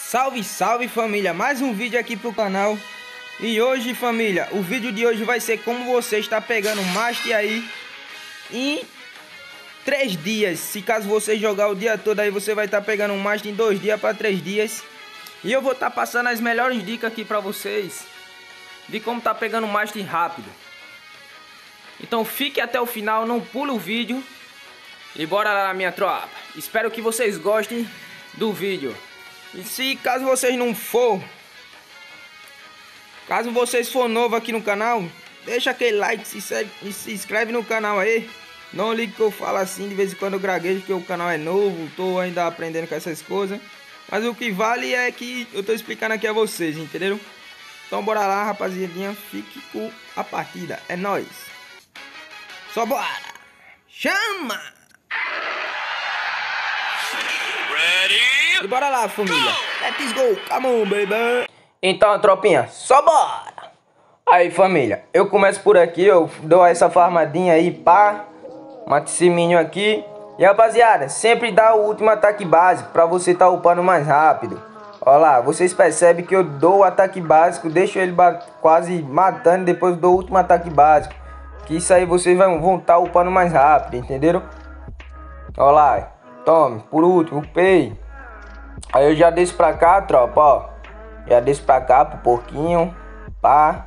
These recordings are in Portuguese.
Salve, salve família, mais um vídeo aqui pro canal. E hoje família, o vídeo de hoje vai ser como você está pegando Master aí em 3 dias. Se caso você jogar o dia todo aí, você vai estar pegando um Master em 2 dias para 3 dias. E eu vou estar passando as melhores dicas aqui para vocês de como tá pegando Master rápido. Então fique até o final, não pule o vídeo. E bora lá, minha tropa. Espero que vocês gostem do vídeo. E se caso vocês não for, caso vocês for novo aqui no canal, deixa aquele like e se inscreve no canal aí. Não ligue que eu falo assim de vez em quando eu graguejo, porque o canal é novo, tô ainda aprendendo com essas coisas. Mas o que vale é que eu tô explicando aqui a vocês, entenderam? Então bora lá, rapaziadinha, fique com a partida, é nóis. Só bora! Chama! E bora lá, família. Let's go, come on, baby. Então, tropinha, só bora. Aí, família, eu começo por aqui. Eu dou essa farmadinha aí, pá. Mata esse minion aqui. E, rapaziada, sempre dá o último ataque básico pra você tá upando mais rápido. Olha lá, vocês percebem que eu dou o ataque básico, deixo ele quase matando, depois dou o último ataque básico. Que isso aí vocês vão tá upando mais rápido, entenderam? Olha lá, tome, por último, upei. Aí eu já desço pra cá, tropa, ó. Já desço pra cá pro porquinho, pá.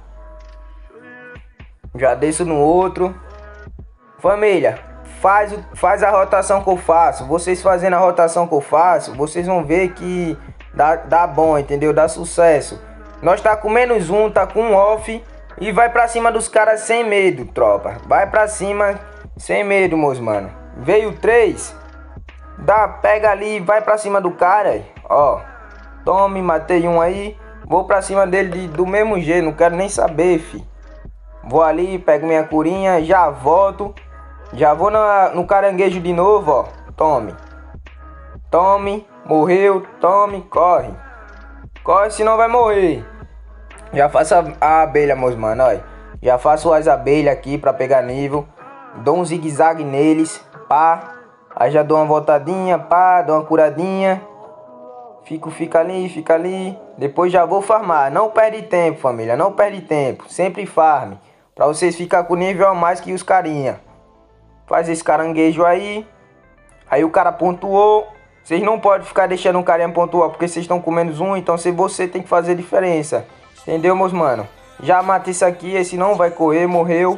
Já desço no outro. Família, faz a rotação que eu faço. Vocês fazendo a rotação que eu faço, vocês vão ver que dá bom, entendeu? Dá sucesso. Nós tá com -1, tá com um off. E vai pra cima dos caras sem medo, tropa. Vai pra cima sem medo, meus mano. Veio 3. Pega ali, vai pra cima do cara, ó. Tome, matei um aí. Vou pra cima dele do mesmo jeito, não quero nem saber, fi. Vou ali, pego minha curinha, já volto. Já vou no caranguejo de novo, ó. Tome. Tome, morreu, tome, corre. Corre, senão vai morrer. Já faço a abelha, meus mano, olha. Já faço as abelhas aqui pra pegar nível. Dou um zigue-zague neles, pá. Aí já dou uma voltadinha, pá, dou uma curadinha. Fica ali. Depois já vou farmar. Não perde tempo, família, não perde tempo. Sempre farme. Pra vocês ficar com nível a mais que os carinha. Faz esse caranguejo aí. Aí o cara pontuou. Vocês não podem ficar deixando o carinha pontuar, porque vocês estão com -1. Então você tem que fazer diferença. Entendeu, meus mano? Já matei isso aqui, esse não vai correr, morreu.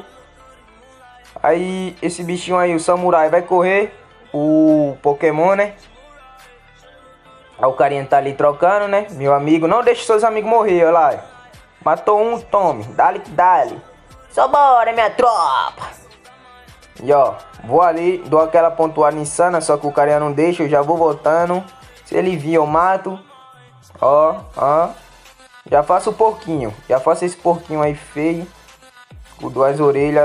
Aí esse bichinho aí, o samurai, vai correr. O Pokémon, né? Aí o carinha tá ali trocando, né? Meu amigo, não deixe seus amigos morrer, olha lá. Matou um, tome, dale que dale. Só bora, minha tropa. E ó, vou ali, dou aquela pontuada insana, só que o carinha não deixa, eu já vou voltando. Se ele vir, eu mato. Ó. Já faço o porquinho. Já faço esse porquinho aí feio. Com 2 orelhas.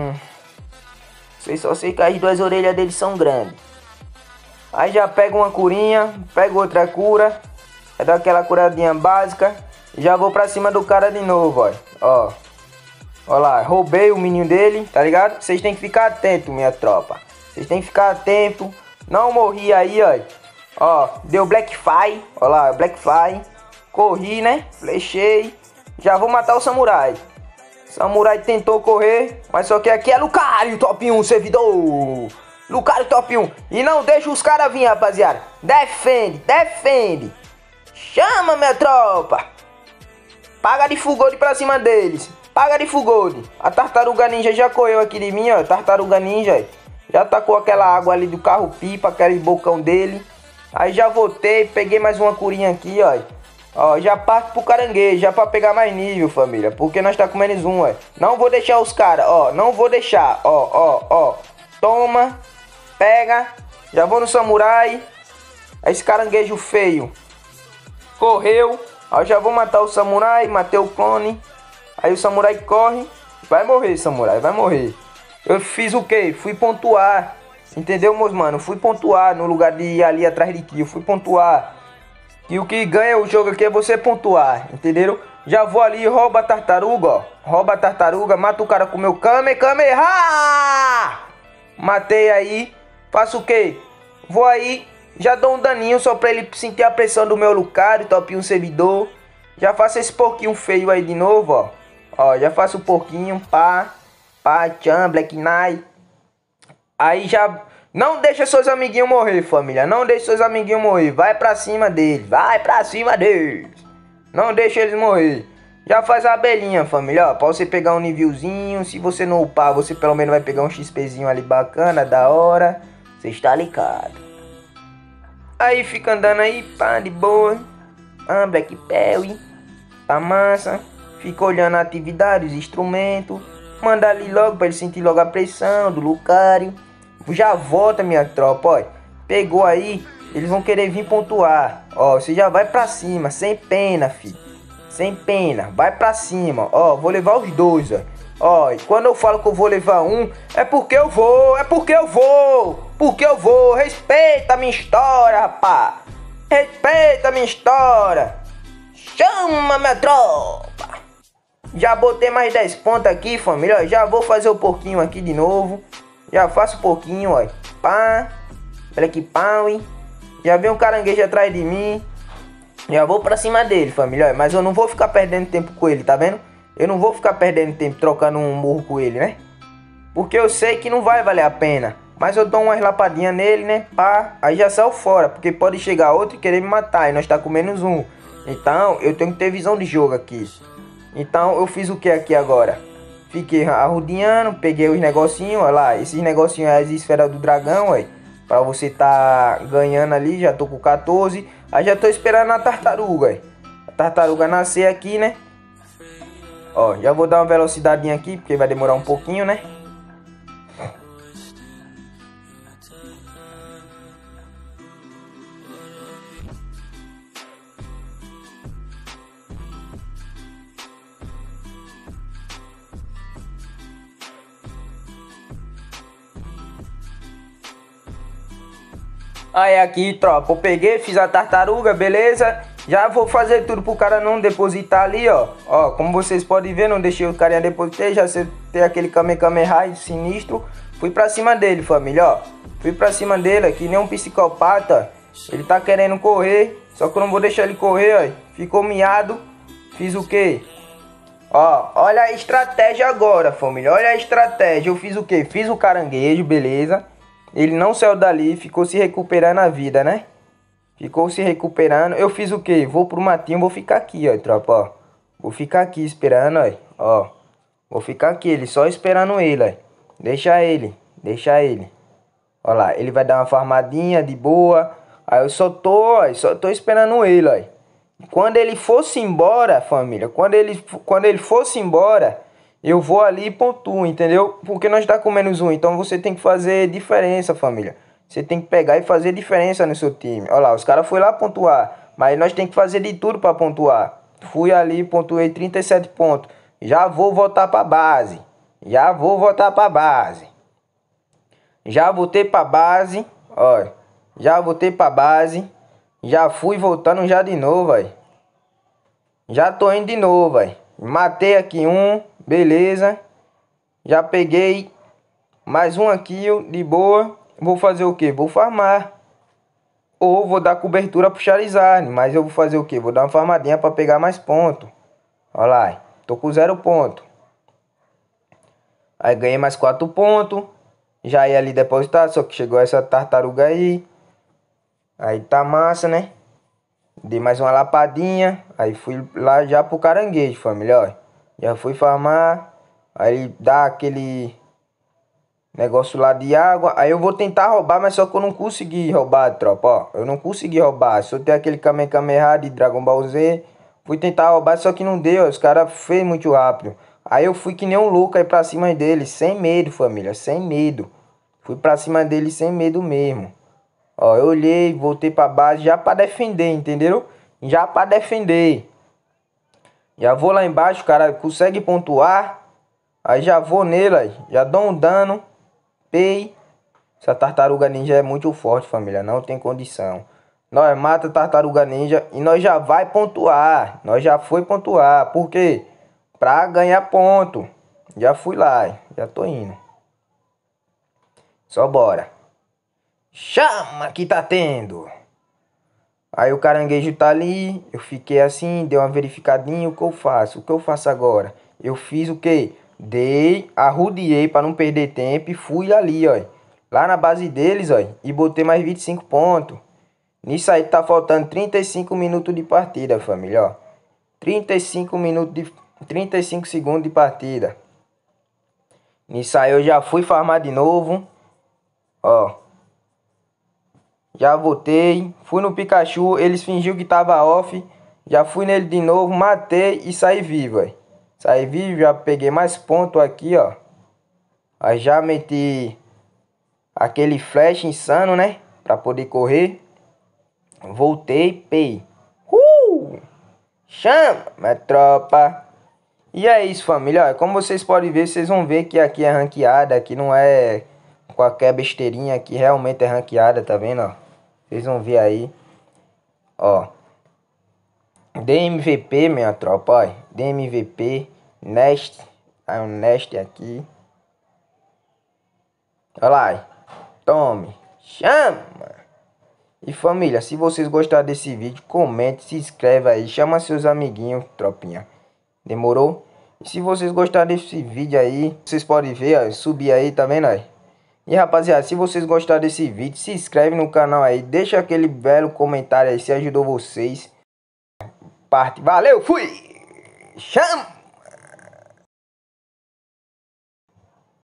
Só sei que as 2 orelhas dele são grandes. Aí já pego uma curinha. Pego outra cura. É daquela curadinha básica. Já vou pra cima do cara de novo, ó. Ó lá, roubei o menino dele, tá ligado? Vocês tem que ficar atento, minha tropa. Vocês tem que ficar atento. Não morri aí, ó. Ó, deu Black Fire. Ó lá, Black Fire. Corri, né? Flechei. Já vou matar o samurai. Samurai tentou correr, mas só que aqui é Lucario top 1, servidor. Lucario top 1. E não deixa os caras vir, rapaziada. Defende. Chama, minha tropa. Paga de full gold pra cima deles. Paga de full gold. A tartaruga ninja já correu aqui de mim, ó. Tartaruga ninja. Já tacou aquela água ali do carro pipa, aquele bocão dele. Aí já voltei, peguei mais uma curinha aqui, ó. Ó, já parto pro caranguejo, já pra pegar mais nível, família. Porque nós tá com -1, ó. Não vou deixar os caras, ó. Não vou deixar, ó. Toma, pega. Já vou no samurai. Esse caranguejo feio correu. Aí já vou matar o samurai, matei o clone. Aí o samurai corre. Vai morrer, samurai, vai morrer. Eu fiz o quê? Fui pontuar. Entendeu, meus mano? Fui pontuar no lugar de ir ali atrás de kill. Fui pontuar. E o que ganha o jogo aqui é você pontuar, entenderam? Já vou ali, rouba a tartaruga, ó. Rouba a tartaruga, mata o cara com o meu Kamehameha! Matei aí. Faço o quê? Vou aí, Já dou um daninho só pra ele sentir a pressão do meu Lucario, top 1 servidor. Já faço esse porquinho feio aí de novo, ó. Ó, já faço o porquinho, pá, tchan, Black Knight. Aí já... Não deixa seus amiguinhos morrer, família. Não deixa seus amiguinhos morrer. Vai pra cima deles. Vai pra cima deles. Não deixa eles morrer. Já faz a abelhinha, família. Ó, pra você pegar um nivelzinho. Se você não upar, você pelo menos vai pegar um XPzinho ali bacana, da hora. Você está ligado. Aí fica andando aí, pá, de boa. Ah, Black Perry. Tá massa. Fica olhando a atividade, os instrumentos. Manda ali logo pra ele sentir logo a pressão do Lucario. Já volta, minha tropa, ó. Pegou aí, eles vão querer vir pontuar. Ó, você já vai pra cima, sem pena, filho. Sem pena, vai pra cima. Ó, vou levar os dois, ó. Ó, e quando eu falo que eu vou levar um, é porque eu vou, Porque eu vou. Respeita a minha história, rapá. Respeita a minha história. Chama, minha tropa. Já botei mais 10 pontos aqui, família. Ó, já vou fazer o porquinho aqui de novo. Já faço um pouquinho, ó. Pá. Black Power. Já vem um caranguejo atrás de mim. Já vou pra cima dele, família. Mas eu não vou ficar perdendo tempo com ele, tá vendo? Eu não vou ficar perdendo tempo trocando um murro com ele, né? Porque eu sei que não vai valer a pena. Mas eu dou uma lapadinha nele, né? Pá. Aí já saiu fora. Porque pode chegar outro e querer me matar. E nós tá com menos um. Então eu tenho que ter visão de jogo aqui. Então eu fiz o que aqui agora? Fiquei arrodeando, peguei os negocinhos, olha lá, esses negocinhos é as esferas do dragão, ó, pra você tá ganhando ali, já tô com 14, aí já tô esperando a tartaruga, ó, a tartaruga nascer aqui, né, ó, já vou dar uma velocidadinha aqui, porque vai demorar um pouquinho, né. Aí aqui, tropa, eu peguei, fiz a tartaruga, beleza? Já vou fazer tudo pro cara não depositar ali, ó. Ó, como vocês podem ver, não deixei o carinha depositar, já acertei aquele Kamehameha sinistro. Fui pra cima dele, família, ó. Fui pra cima dele, aqui nem um psicopata. Ele tá querendo correr, só que eu não vou deixar ele correr, ó. Ficou miado. Fiz o quê? Ó, olha a estratégia agora, família. Olha a estratégia. Eu fiz o quê? Fiz o caranguejo, beleza? Ele não saiu dali, ficou se recuperando a vida, né? Ficou se recuperando. Eu fiz o quê? Vou pro matinho, vou ficar aqui, ó, tropa, ó. Vou ficar aqui esperando, ó. Vou ficar aqui, ele só esperando ele, ó. Deixa ele. Ó lá, ele vai dar uma farmadinha de boa. Aí eu só tô esperando ele, ó. Quando ele fosse embora, família, quando ele fosse embora, eu vou ali e pontuo, entendeu? Porque nós tá com menos um, então você tem que fazer diferença, família. Você tem que pegar e fazer diferença no seu time. Olha lá, os caras foram lá pontuar, mas nós tem que fazer de tudo para pontuar. Fui ali, pontuei 37 pontos. Já vou voltar para base. Já voltei para base, ó. Já voltei para base. Já fui voltando já de novo, velho. Já tô indo de novo, velho. Matei aqui um, beleza. Já peguei mais um aqui, de boa. Vou fazer o que? Vou farmar. Ou vou dar cobertura pro Charizard. Mas eu vou fazer o que? Vou dar uma farmadinha pra pegar mais pontos. Olha lá, tô com 0 ponto. Aí ganhei mais 4 pontos. Já ia ali depositar, só que chegou essa tartaruga aí. Aí tá massa, né? Dei mais uma lapadinha. Aí fui lá já pro caranguejo, família, ó. Já fui farmar. Aí dá aquele negócio lá de água. Aí eu vou tentar roubar, mas só que eu não consegui roubar, tropa, ó. Eu não consegui roubar. Só tem aquele Kamehameha de Dragon Ball Z. Fui tentar roubar, só que não deu. Os caras fez muito rápido. Aí eu fui que nem um louco aí pra cima dele. Sem medo, família. Sem medo. Fui pra cima dele sem medo mesmo. Ó, eu olhei, voltei pra base já pra defender, entendeu? Já pra defender. Já vou lá embaixo, o cara consegue pontuar. Aí já vou nele, aí. Já dou um dano. Pei. Essa tartaruga ninja é muito forte, família. Não tem condição. Nós mata a tartaruga ninja e nós já vai pontuar. Nós já foi pontuar. Por quê? Pra ganhar ponto. Já fui lá, já tô indo. Só bora. Chama que tá tendo. Aí o caranguejo tá ali, eu fiquei assim, dei uma verificadinha, o que eu faço? O que eu faço agora? Eu fiz o quê? Arrodeei para não perder tempo e fui ali, ó. Lá na base deles, ó, e botei mais 25 pontos. Nisso aí tá faltando 35 minutos de partida, família, ó. 35 segundos de partida. Nisso aí eu já fui farmar de novo, ó. Já voltei, fui no Pikachu, eles fingiu que tava off. Já fui nele de novo, matei e saí vivo, ó. Saí vivo, já peguei mais pontos aqui, ó. Aí já meti aquele flash insano, né? Pra poder correr. Voltei, pei. Chama, minha tropa. E é isso, família. Como vocês podem ver, vocês vão ver que aqui é ranqueada. Aqui não é qualquer besteirinha. Aqui realmente é ranqueada, tá vendo, ó? Vocês vão ver aí. Ó. DMVP, minha tropa, ó. DMVP. Nest. Aí um Nest aqui. Olha lá. Tome. Chama. E família, se vocês gostaram desse vídeo, comente, se inscreve aí. Chama seus amiguinhos, tropinha. Demorou? E se vocês gostaram desse vídeo aí, vocês podem ver, ó, subir aí, tá vendo aí? E rapaziada, se vocês gostaram desse vídeo, se inscreve no canal aí, deixa aquele belo comentário aí se ajudou vocês. Parte, valeu, fui! Chama!